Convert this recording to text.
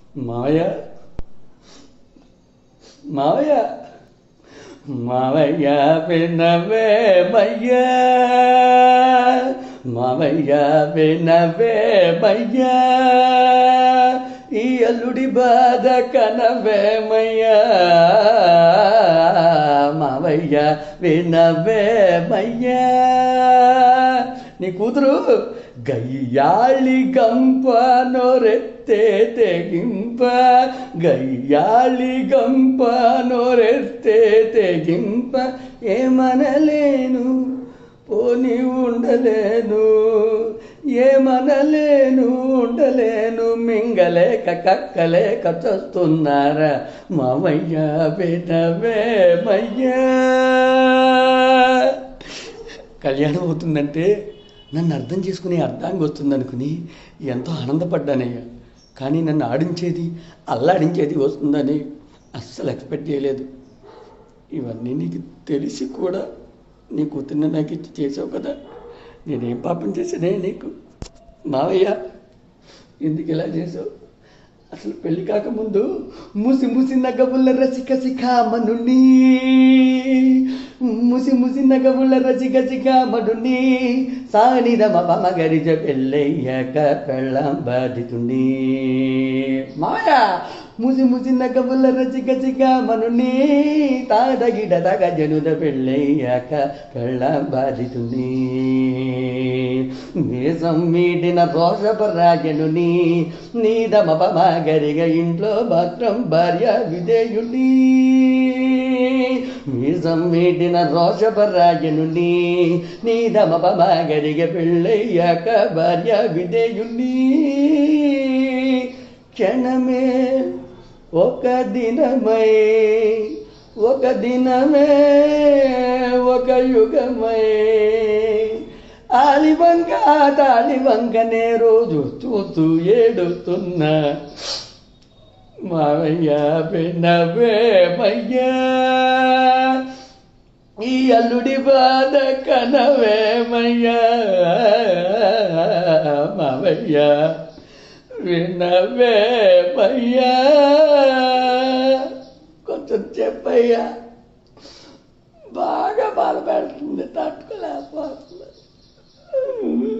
మావయ్య మావయ్య మావయ్య వినవేమయ్యా, మావయ్య వినవేమయ్యా, ఈ అల్లుడి బాధ కనవేమయ్యా, మావయ్య వినవేమయ్యా. నీ కూతురు గయ్యాళి గంప నోరెత్తే తెగింప, గయ్యాళి గంప నోరెత్తే తెగింప, ఏమనలేను పోని ఉండలేను, ఏమనలేను ఉండలేను, మింగలేక కక్కలేక చస్తున్నారా, మావయ్య వినవేమయ్యా. కళ్యాణం అవుతుందంటే నన్ను అర్థం చేసుకుని అర్థానికి వస్తుందనుకుని ఎంతో ఆనందపడ్డానయ్యా. కానీ నన్ను ఆడించేది అల్లాడించేది వస్తుందని అస్సలు ఎక్స్పెక్ట్ చేయలేదు. ఇవన్నీ నీకు తెలిసి కూడా నీ కూతుర్ని నాకు ఇచ్చి చేసావు కదా. నేనేం పాపం చేసానే నీకు మావయ్య? ఎందుకు ఇలా చేసావు? అసలు పెళ్లి కాకముందు ముసి ముసి నగవుల రసిక శిఖామణుని, ముసి ముసి నగవుల రసిక శిఖామణుని, సానిద మమ గరిజ పెళ్ళయ్యాక పెళ్ళం బాధితుని. మావయ్య ముసి ముసి నగవుల రసిక శిఖామణుని, తాదగిడ తగ జనుద పెళ్ళయ్యాక పెళ్ళం బాధితుని. మీసం మీటిన రోషపరాజనుని, నీదమపమ గరిగ ఇంట్లో మాత్రం భార్య విధేయుని. మీసం మీటిన రోషపరాజనుని, నీదమపమ గరిగ పెళ్ళయ్యాక భార్య విధేయుని. క్షణమే ఒక దినమై, ఒక దినమే ఒక యుగమై, ఆలివంక తాళివంకనే రోజు చూస్తూ ఏడుతున్నా, మావయ్య వినవేమయ్యా, ఈ అల్లుడి బాధ కనవేమయ్యా, మావయ్య వినవేమయ్యా. కొంచెం చెప్పయ్యా, బాగా బాధపడుతుంది, తట్టుకోలేకపోతుంది.